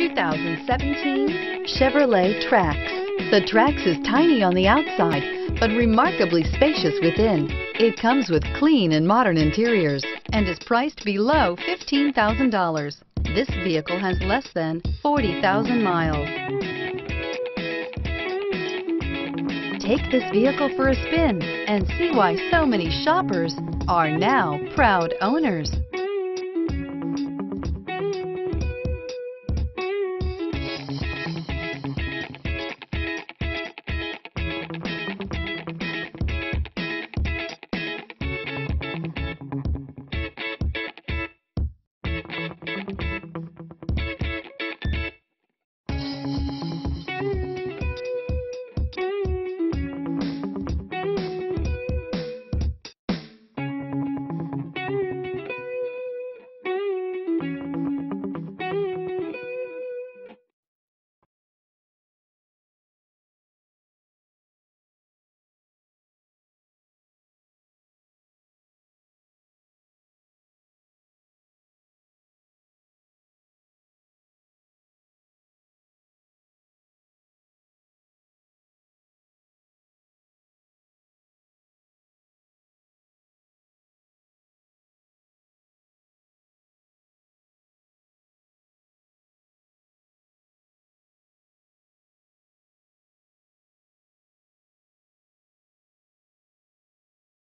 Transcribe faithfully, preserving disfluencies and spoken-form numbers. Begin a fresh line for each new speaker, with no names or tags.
two thousand seventeen Chevrolet Trax. The Trax is tiny on the outside, but remarkably spacious within. It comes with clean and modern interiors and is priced below fifteen thousand dollars. This vehicle has less than forty thousand miles. Take this vehicle for a spin and see why so many shoppers are now proud owners.